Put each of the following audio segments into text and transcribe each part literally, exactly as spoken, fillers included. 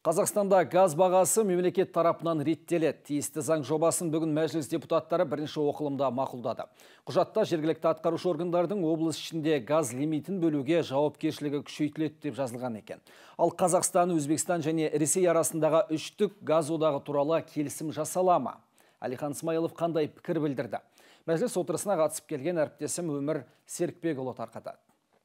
Қазақстанда газ бағасы мемлекет тарапынан реттеледі. Тиісті заң жобасын бүгін мәжіліс депутаттары бірінші оқылымда мақұлдады. Құжатта жергілікті атқарушы органдардың облыс ішінде газ лимитін бөлуге жауапкершілігі күшейтіледі деп жазылған екен. Ал Қазақстан, Өзбекстан және Ресей арасындағы үштік газ одағы туралы келісім жасала ма? Әлихан Смайылов қандай пікір білдірді? Мәжіліс отырысына қатысып келген әріптесім Өмір Серікбекұлы тарқатады.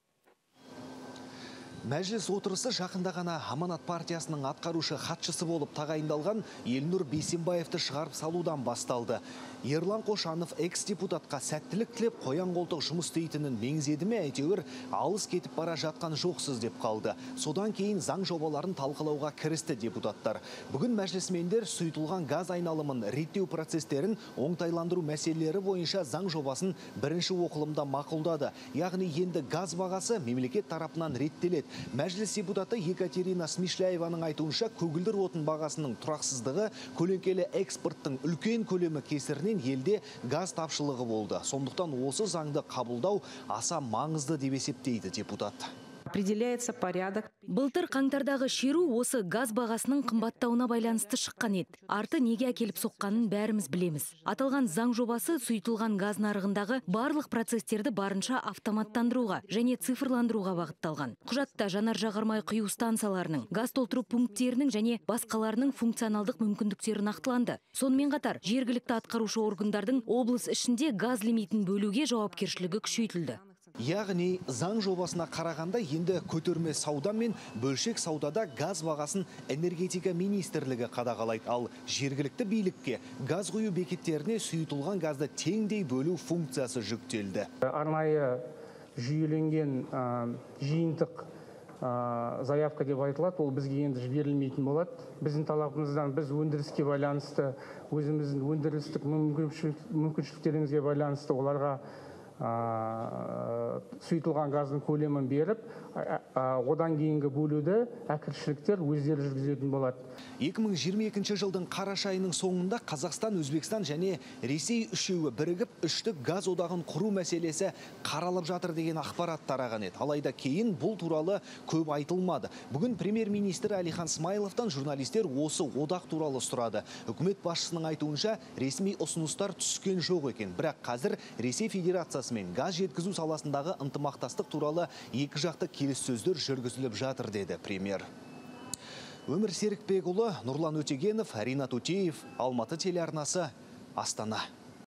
Мәжіліс отырысы жақында ғана Аманат партиясының атқарушы хатшысы болып тағайындалған Елнұр Бейсенбаевты шығарып салудан басталды. Ерлан Қошанов экс-депутатқа сәттілік тілеп қоян қолтық жұмыс істейтінін меңзеді ме, әйтеуір алыс кетіп бара жатқан жоқсыз деп қалды. Содан кейін заң жобаларын талқылауға кірісті депутаттар. Бүгін мәжілісмендер сұйытылған газ айналымын реттеу процестерін оңтайландыру мәселелері бойынша заң жобасын бірінші оқылымда мақұлдады. Яғни енді газ бағасы мемлекет тарапынан реттеледі. Мәжіліс депутаты Екатерина Смишляеваның айтуынша, көгілдір отын бағасының тұрақсыздығы көлеңкелі экспорттың үлкен көлемі кесірінен елде газ тапшылығы болды. Сондықтан осы заңды қабылдау аса маңызды деп есептейді депутат. Определяется порядок. Былтыр қаңтардағы шеру осы газ бағасының қымбаттауына байланысты шыққан еді. Арты неге әкеліп соққанын бәріміз білеміз. Аталған заң жобасы сұйытылған газ нарығындағы барлық процестерді барынша автоматтандыруға және цифрландыруға бағытталған. Құжатта жанар жағармай құю станцияларының, газ толтыру пункттерінің және басқаларының функционалдық мүмкіндіктері нақтыланды. Сонымен қатар, жергілікті атқарушы органдардың облыс ішінде газ лимитін бөлуге жауапкершілігі күшейтілді. Яғни, заң жобасына қарағанда енді көтерме сауда мен бөлшек саудада газ бағасын энергетика министрлігі қадағалайды, ал жергілікті билікке газ құю бекеттеріне сұйытылған газды теңдей бөлу функциясы жүктелді. Арнайы жүйеленген жиынтық заявка деп айтылады, ол бізге енді жіберілмейтін болады. Біздің талабымыздан біз өндіріске байланысты, өзіміздің өндірістік мүмкіншіліктерімізге байланысты оларға сұйытылған газдың көлемін беріп, одан кейінгі бөлуді әкімшіліктер өздері жүргізетін болады. екі мың жиырма екінші жылдың қараша айының соңында Қазақстан, Өзбекстан және Ресей үшеуі бірігіп үштік газ одағын құру мәселесі қаралып жатыр деген ақпарат тараған еді. Алайда кейін бұл туралы көп айтылмады. Бүгін премьер-министр Әлихан Смайыловтан журналистер осы одақ туралы сұрады. Үкімет басшысының айтуынша ресми ұсыныстар түскен жоқ екен. Бірақ қазір Ресей Федерациясы мен газ жеткізу саласындағы ынтымақтастық туралы екі жақты келіссөздер жүргізіліп жатыр, деді премьер. Өмір Серікбекұлы, Нұрлан Өтегенов, Ринат Утеев, Алматы телеарнасы, Астана.